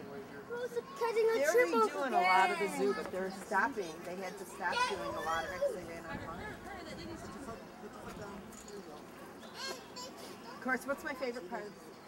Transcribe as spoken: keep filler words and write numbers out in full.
They're redoing a lot of the zoo, but they're stopping. They had to stop doing a lot of it because they ran out of money. Of course, what's my favorite part?